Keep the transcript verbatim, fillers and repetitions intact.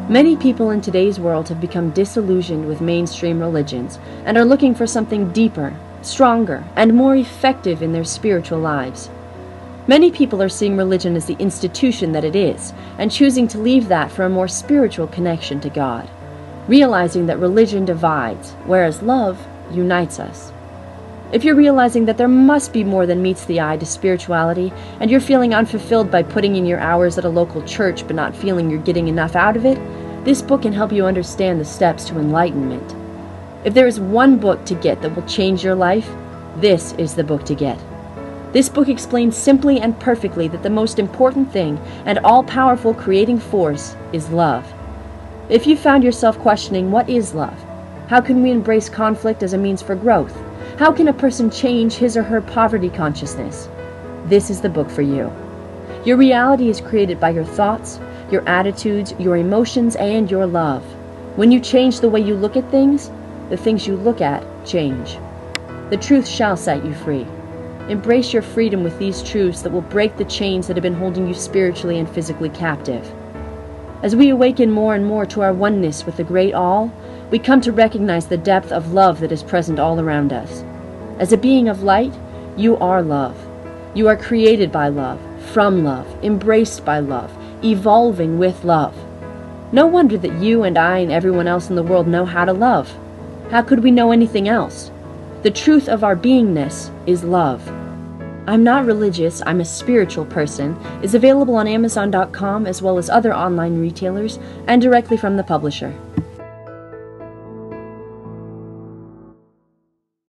Many people in today's world have become disillusioned with mainstream religions and are looking for something deeper, stronger, and more effective in their spiritual lives. Many people are seeing religion as the institution that it is and choosing to leave that for a more spiritual connection to God, realizing that religion divides, whereas love unites us. If you're realizing that there must be more than meets the eye to spirituality, and you're feeling unfulfilled by putting in your hours at a local church but not feeling you're getting enough out of it, this book can help you understand the steps to enlightenment. If there is one book to get that will change your life, this is the book to get. This book explains simply and perfectly that the most important thing and all-powerful creating force is love. If you found yourself questioning what is love, how can we embrace conflict as a means for growth, how can a person change his or her poverty consciousness? This is the book for you. Your reality is created by your thoughts, your attitudes, your emotions, and your love. When you change the way you look at things, the things you look at change. The truth shall set you free. Embrace your freedom with these truths that will break the chains that have been holding you spiritually and physically captive. As we awaken more and more to our oneness with the Great All, we come to recognize the depth of love that is present all around us. As a being of light, you are love. You are created by love, from love, embraced by love, evolving with love. No wonder that you and I and everyone else in the world know how to love. How could we know anything else? The truth of our beingness is love. I'm Not Religious, I'm a Spiritual Person is available on Amazon dot com as well as other online retailers and directly from the publisher.